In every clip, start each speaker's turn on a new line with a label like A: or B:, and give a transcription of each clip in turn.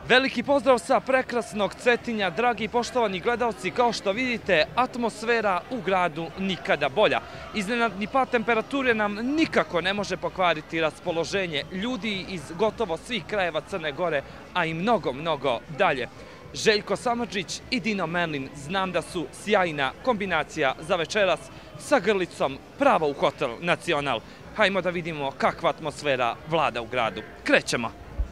A: Veliki pozdrav sa prekrasnog Cetinja, dragi poštovani gledalci, kao što vidite, atmosfera u gradu nikada bolja. Iznenadni pad temperature nam nikako ne može pokvariti raspoloženje ljudi iz gotovo svih krajeva Crne Gore, a i mnogo, mnogo dalje. Željko Samardžić i Dino Merlin znam da su sjajna kombinacija za večeras sa grlicom pravo u Hotel Nacional. Hajmo da vidimo kakva atmosfera vlada u gradu. Krećemo!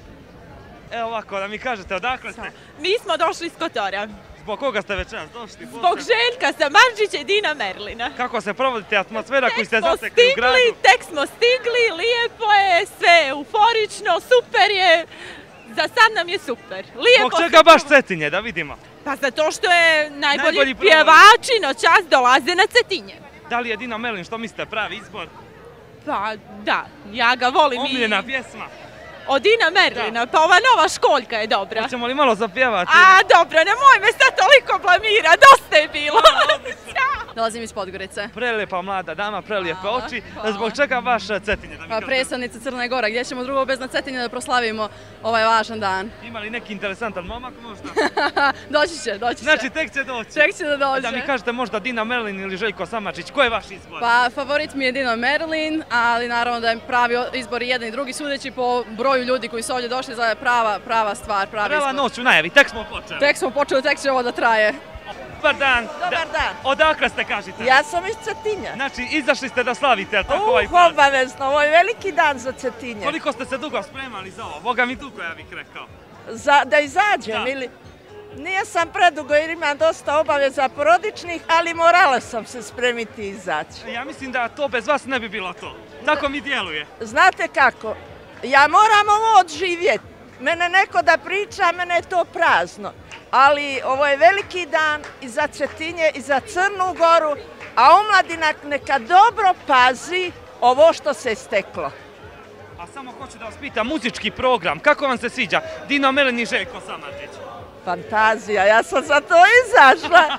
A: Evo ovako, da mi kažete, odakle ste?
B: Mi smo došli iz Kotora.
A: Zbog koga ste večeras došli?
B: Zbog Željka Samardžića i Dina Merlina.
A: Kako se provodite atmosfera koju ste zatekli u gradu?
B: Tek smo stigli, lijepo je, sve je euforično, super je. Za sad nam je super.
A: Zbog čega baš Cetinje, da vidimo?
B: Pa zato što je najbolji pjevači noćas dolaze na Cetinje.
A: Da li je Dino Merlin, što mislite, pravi izbor?
B: Pa da, ja ga volim.
A: Omiljena pjesma?
B: Od Dina Merlina, pa ova nova školjka je dobra.
A: Hoćemo li malo zapjevati?
B: A, dobro, nemoj me sad toliko blamira, dosta je bilo.
C: Dolazim iz Podgorice.
A: Prelijepa mlada dama, prelijepe oči. Zbog čega baš Cetinje?
C: Pa predstavnica Crne Gore, gdje ćemo drugo bez na Cetinje da proslavimo ovaj važan dan.
A: Ima li neki interesantan momak možda?
C: Doći će.
A: Znači tek će doći?
C: Tek će da dođe.
A: Da mi kažete možda Dino Merlin ili Željko Samardžić, ko je vaš izbor?
C: Pa favorit mi je Dino Merlin, ali naravno da je pravi izbor i jedan i drugi, sudeći po broju ljudi koji su ovdje došli za prava stvar, pravi izbor.
A: Prva noć u najavi, tek smo počeli.
C: Tek će ovo da traje.
A: Dobar dan.
D: Dobar dan.
A: Odakle ste, kažete?
D: Ja sam iz Cetinja.
A: Znači, izašli ste da slavite, jel tako ovaj praznik?
D: Obavezno, ovo je veliki dan za Cetinje.
A: Koliko ste se dugo spremali za ovo? Boga mi dugo, ja bih rekao.
D: Da izađem ili... Nije sam predugo jer imam dosta obaveza porodičnih, ali morala sam se spremiti i izaći.
A: Ja mislim da to bez vas ne bi bilo to. Tako mi djeluje.
D: Znate kako? Ja moram ovo odživjeti. Mene neko da priča, mene je to prazno. Ali ovo je veliki dan i za Cetinje i za Crnu Goru, a omladina neka dobro pazi ovo što se steklo.
A: A samo hoću da vas pitam, muzički program, kako vam se sviđa? Dino Merlin i Željko Samardžić.
D: Fantazija, ja sam za to izašla.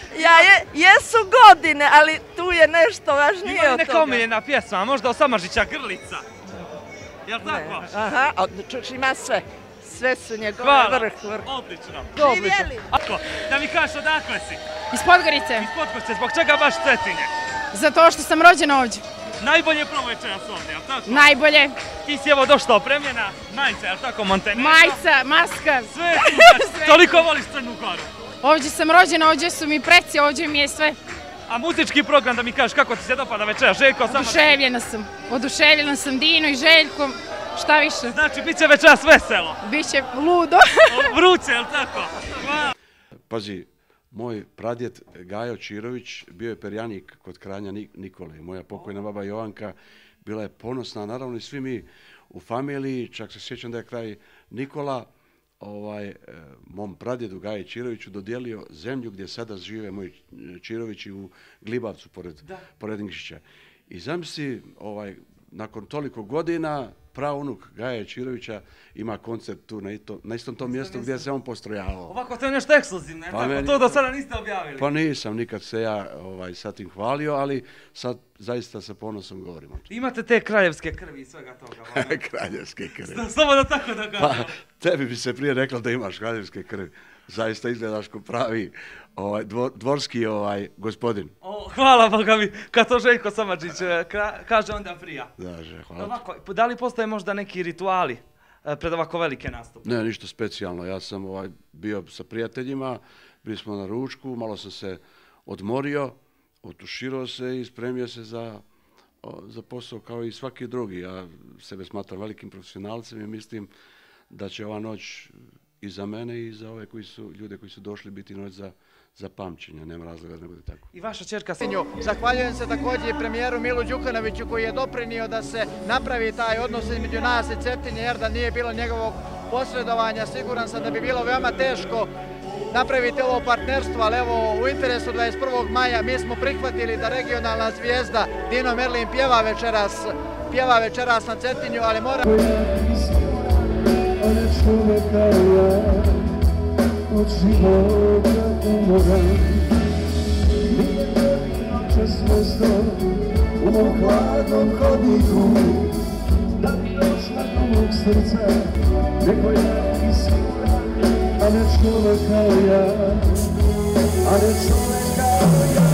D: Jesu godine, ali tu je nešto važnije od toga.
A: Ima li neka omiljena pjesma, možda od Samardžića Grlica? Jel' tako?
D: Aha, ima sve. Sve su njegove vrh.
A: Odlično.
D: Živjeli.
A: Da mi kažeš odakle si?
E: Iz Podgorice.
A: Iz Podgorice, zbog čega baš Cetinje?
E: Zato što sam rođena ovdje.
A: Najbolje prvo večeras ovdje, jel' tako?
E: Najbolje.
A: Ti si evo došla opremljena, majica, jel' tako, Montenegro?
E: Majica, maska.
A: Sve super, toliko voliš Crnu Goru.
E: Ovdje sam rođena, ovdje su mi preci, ovdje mi je sve.
A: A muzički program, da mi kažeš kako ti se dopada večeras, Željko Samardžić?
E: Oduševljena sam Dino i Željkom, šta više.
A: Znači, bit će večeras veselo?
E: Biće ludo.
A: Vruće, jel' tako?
F: Pazi, moj pradjet Gajo Čirović bio je perjanik kod kralja Nikole. Moja pokojna baba Jovanka bila je ponosna, naravno i svi mi u familiji, čak se sjećam da je kralj Nikola mom pradjedu Gaji Čiroviću dodijelio zemlju gdje sada žive moji Čirovići u Glibavcu pored Nikšića. I zamisli, nakon toliko godina, praunuk Gaje Čirovića ima koncert tu na istom tom mjestu gdje se on postrojavao.
A: Ovako to je nešto ekskluzivno, to do sada niste objavili.
F: Pa nisam nikad se ja sad tim hvalio, ali sad zaista sa ponosom govorim.
A: Imate te kraljevske krvi i svega toga.
F: Kraljevske krvi.
A: Slobodno tako da kažem.
F: Pa tebi bi se prije reklo da imaš kraljevske krvi. Zaista izgledaš ko pravi dvorski gospodin.
A: Hvala Boga mi, kad to Željko Samardžić kaže onda prija.
F: Hvala.
A: Da li postoje možda neki rituali pred ovako velike nastupe?
F: Ne, ništa specijalno. Ja sam bio sa prijateljima, bili smo na ručku, malo sam se odmorio, otuširao se i spremio se za posao kao i svaki drugi. Ja sebe smatram velikim profesionalcem i mislim da će ova noć i za mene i za ove ljude koji su došli biti noć za pamćenje, nema razloga da ne bude tako.
A: I vaša ćerka...
G: Zahvaljujem se također i premijeru Milu Đukanoviću koji je doprinio da se napravi taj odnos između nas i Cetinje, jer da nije bilo njegovog posredovanja, siguran sam da bi bilo veoma teško napraviti ovo partnerstvo, ali evo u interesu 21. maja mi smo prihvatili da regionalna zvijezda Dino Merlin pjeva večeras na Cetinju, ali mora...
H: Od života umoran, nije noćas mjesto u mom hladnom hodniku, da bi došla do mog srca, neko je i siguran čovjek kao ja, a ne čovjek kao ja.